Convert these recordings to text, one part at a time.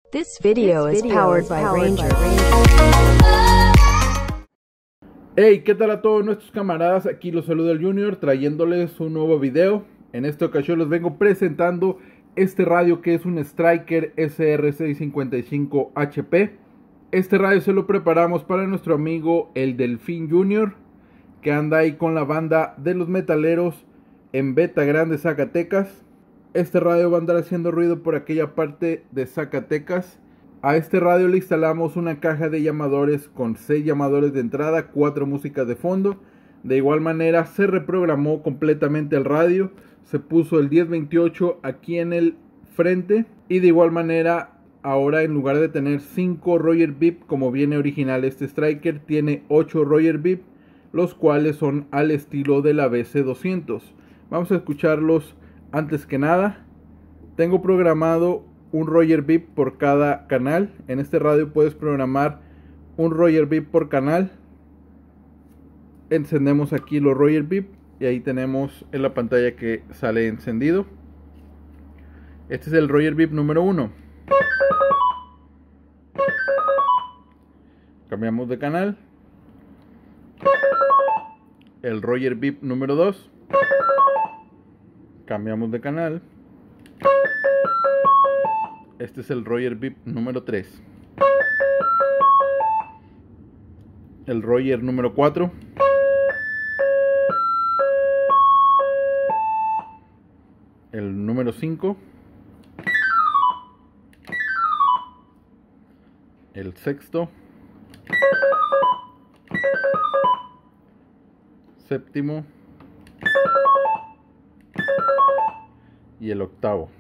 This video is powered by Ranger. Hey, ¿qué tal a todos nuestros camaradas? Aquí los saluda el Junior trayéndoles un nuevo video. En esta ocasión les vengo presentando este radio que es un Striker SR655HP. Este radio se lo preparamos para nuestro amigo el Delfín Junior, que anda ahí con la banda de los metaleros en Beta Grande, Zacatecas. Este radio va a andar haciendo ruido por aquella parte de Zacatecas. A este radio le instalamos una caja de llamadores con 6 llamadores de entrada, 4 músicas de fondo. De igual manera se reprogramó completamente el radio. Se puso el 1028 aquí en el frente. Y de igual manera ahora, en lugar de tener 5 Roger Beep como viene original este Striker, tiene 8 Roger Beep, los cuales son al estilo de la BC200. Vamos a escucharlos. Antes que nada, tengo programado un Roger Beep por cada canal. En este radio puedes programar un Roger Beep por canal. Encendemos aquí los Roger Beep y ahí tenemos en la pantalla que sale encendido. Este es el Roger Beep número 1. Cambiamos de canal. El Roger Beep número 2. Cambiamos de canal. Este es el Roger Beep número 3. El Roger número 4. El número 5. El sexto. Séptimo. Y el octavo.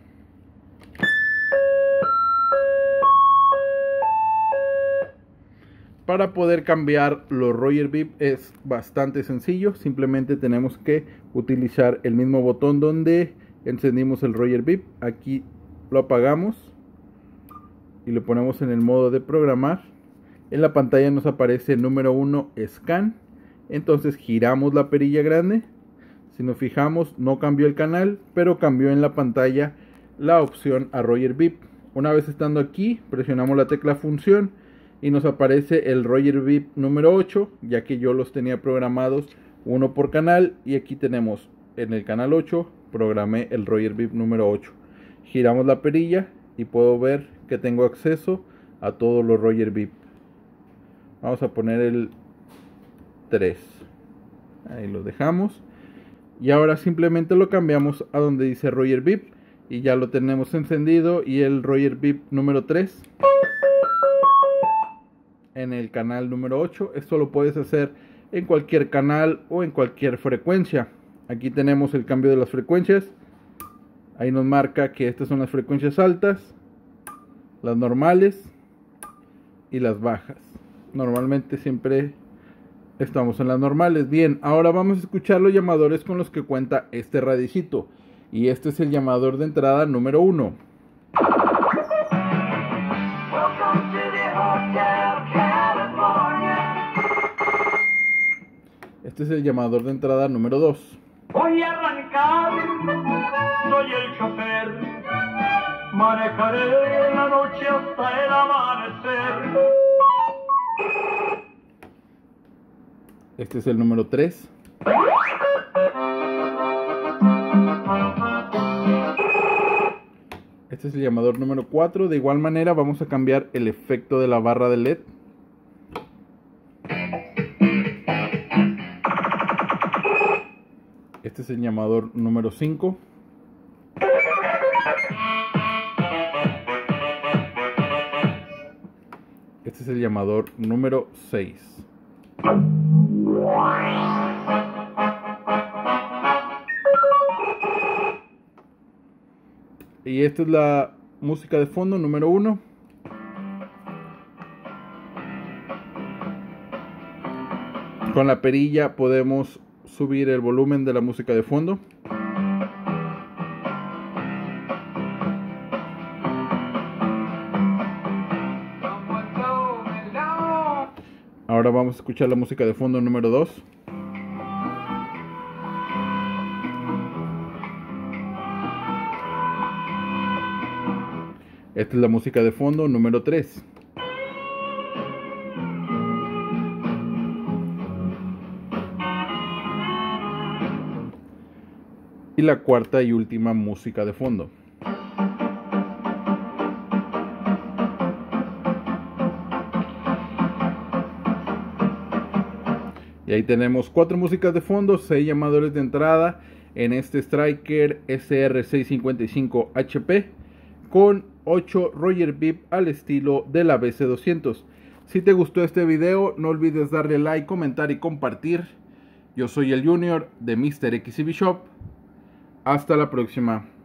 Para poder cambiar los Roger Beep es bastante sencillo. Simplemente tenemos que utilizar el mismo botón donde encendimos el Roger Beep. Aquí lo apagamos y lo ponemos en el modo de programar. En la pantalla nos aparece el número 1 Scan. Entonces giramos la perilla grande. Si nos fijamos, no cambió el canal, pero cambió en la pantalla la opción a Roger Beep. Una vez estando aquí, presionamos la tecla función y nos aparece el Roger Beep número 8, ya que yo los tenía programados uno por canal. Y aquí tenemos en el canal 8, programé el Roger Beep número 8. Giramos la perilla y puedo ver que tengo acceso a todos los Roger Beep. Vamos a poner el 3. Ahí lo dejamos. Y ahora simplemente lo cambiamos a donde dice Roger Beep y ya lo tenemos encendido. Y el Roger Beep número 3 en el canal número 8. Esto lo puedes hacer en cualquier canal o en cualquier frecuencia. Aquí tenemos el cambio de las frecuencias. Ahí nos marca que estas son las frecuencias altas, las normales y las bajas. Normalmente siempre estamos en las normales. Bien, ahora vamos a escuchar los llamadores con los que cuenta este radicito. Y este es el llamador de entrada número 1. Este es el llamador de entrada número 2. Voy a arrancar, soy el chofer, manejaré la noche hasta el amanecer. Este es el número 3. Este es el llamador número 4. De igual manera vamos a cambiar el efecto de la barra de LED. Este es el llamador número 5. Este es el llamador número 6. Y esta es la música de fondo número 1. Con la perilla podemos subir el volumen de la música de fondo. Ahora vamos a escuchar la música de fondo número 2. Esta es la música de fondo número 3. Y la cuarta y última música de fondo. Y ahí tenemos 4 músicas de fondo, 6 llamadores de entrada en este Striker SR655 HP con 8 Roger Bibb al estilo de la BC200. Si te gustó este video, no olvides darle like, comentar y compartir. Yo soy el Junior de Mr. XCB Shop. Hasta la próxima.